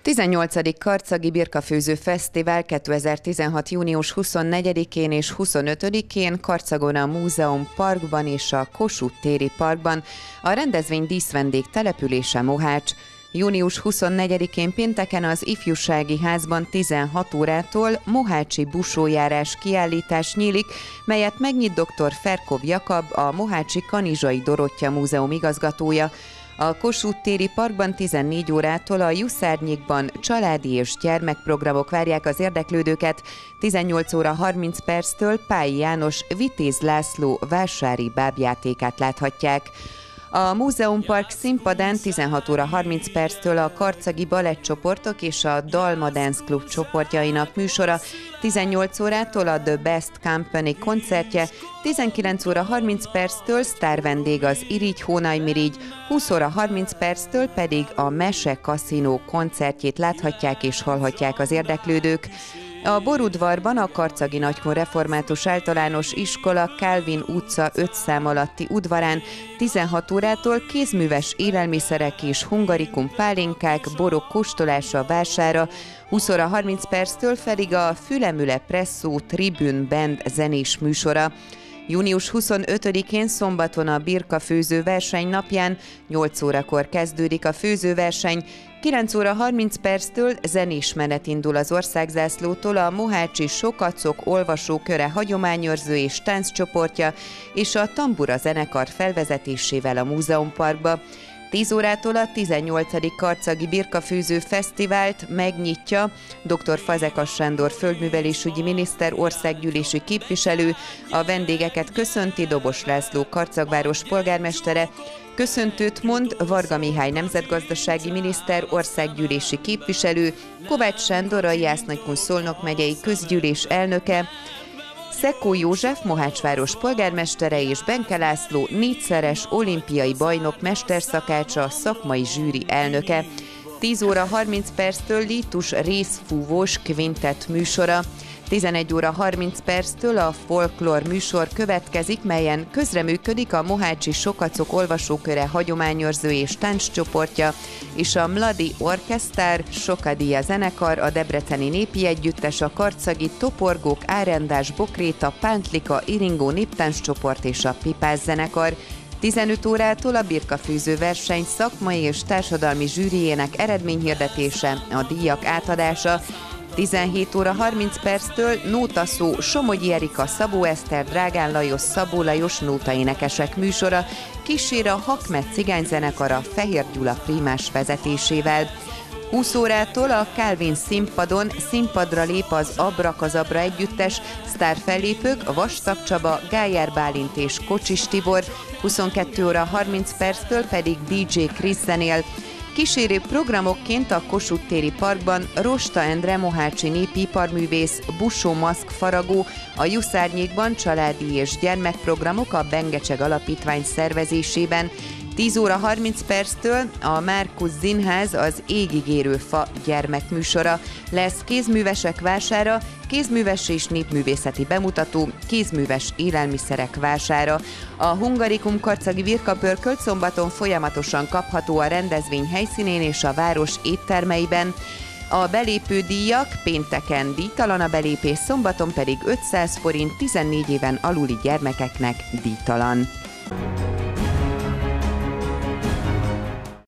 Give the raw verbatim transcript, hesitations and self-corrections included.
tizennyolcadik Karcagi Birkafőző Fesztivál kétezer-tizenhat. június huszonnegyedikén és huszonötödikén Karcagon a Múzeum Parkban és a Kossuth téri parkban, a rendezvény díszvendég települése Mohács. június huszonnegyedikén pénteken az Ifjúsági Házban tizenhat órától mohácsi busójárás kiállítás nyílik, melyet megnyit dr. Ferkov Jakab, a Mohácsi Kanizsai Dorottya Múzeum igazgatója. A Kossuth téri parkban tizennégy órától a Jusszárnyékban családi és gyermekprogramok várják az érdeklődőket, tizennyolc óra harminc perctől Pályi János Vitéz László vásári bábjátékát láthatják. A Múzeumpark színpadán tizenhat óra harminc perctől a karcagi balettcsoportok és a Dalma Dance Club csoportjainak műsora, tizennyolc órától a The Best Company koncertje, tizenkilenc óra harminc perctől sztárvendég az Irigy Hónaj Mirigy, húsz óra harminc perctől pedig a Mese Kaszinó koncertjét láthatják és hallhatják az érdeklődők. A Borudvarban a Karcagi Nagykun Református Általános Iskola Kálvin utca öt szám alatti udvarán tizenhat órától kézműves élelmiszerek és hungarikum pálinkák, borok kóstolása vására, húsz óra harminc perctől pedig a Fülemüle Presszó Tribune Band zenés műsora. június huszonötödikén szombaton a birkafőző verseny napján nyolc órakor kezdődik a főzőverseny, kilenc óra harminc perctől zenés menet indul az országzászlótól a Mohácsi Sokacok olvasóköre hagyományőrző és tánccsoportja és a Tambura zenekar felvezetésével a Múzeumparkba. tíz órától a tizennyolcadik Karcagi Birkafőző Fesztivált megnyitja dr. Fazekas Sándor földművelésügyi miniszter, országgyűlési képviselő, a vendégeket köszönti Dobos László Karcagváros polgármestere, köszöntőt mond Varga Mihály nemzetgazdasági miniszter, országgyűlési képviselő, Kovács Sándor a Jász-Nagykun-Szolnok megyei közgyűlés elnöke, Szekó József Mohácsváros polgármestere és Benke László négyszeres olimpiai bajnok mesterszakácsa, szakmai zsűri elnöke. tíz óra harminc perctől Lítus részfúvós kvintett műsora. tizenegy óra harminc perctől a folklór műsor következik, melyen közreműködik a Mohácsi Sokacok olvasóköre hagyományőrző és tánccsoportja, és a Mladi Orkesztár, Sokadija zenekar, a Debreceni Népi Együttes, a Karcagi Toporgók, Árendás, Bokréta, Pántlika, Iringó néptánccsoport és a Pipász zenekar. tizenöt órától a birkafőző verseny szakmai és társadalmi zsűriének eredményhirdetése, a díjak átadása. tizenhét óra harminc perctől nótaszó Somogyi Erika, Szabó Eszter, Drágán Lajos, Szabó Lajos nótaénekesek műsora, kísér a Hakmet cigányzenekar a Fehér Gyula prímás vezetésével. húsz órától a Kálvin színpadon színpadra lép az Abrakazabra együttes, sztárfellépők Vastag Csaba, Gályár Bálint és Kocsis Tibor, huszonkettő óra harminc perctől pedig dé dzsé Krisz zenél. Kísérő programokként a Kossuth téri parkban Rosta Endre mohácsi népiparművész, Busó Maszk faragó, a Jusszárnyékban családi és gyermekprogramok a Bengecseg Alapítvány szervezésében, tíz óra harminc perctől a Márkusz Színház az Égigérő fa gyermekműsora, lesz kézművesek vására, kézműves és népművészeti bemutató, kézműves élelmiszerek vására. A Hungarikum Karcagi Birkapörkölt szombaton folyamatosan kapható a rendezvény helyszínén és a város éttermeiben. A belépő díjak pénteken díjtalan a belépés, szombaton pedig ötszáz forint, tizennégy éven aluli gyermekeknek díjtalan.